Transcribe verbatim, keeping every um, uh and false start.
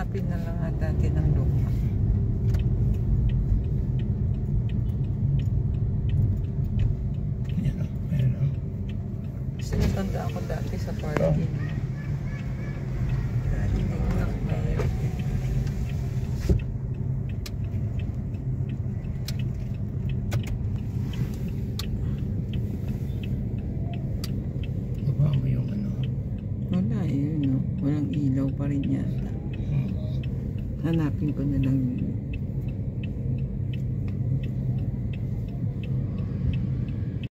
Hanapin na lang ata natin ang lupa. Yan o, ayan o. Kasi natanda ako dati sa parking. Hindi ko nakakaya. Baba mo yung ano. Wala eh, no? Walang ilaw pa rin yata. Hanapin ko na lang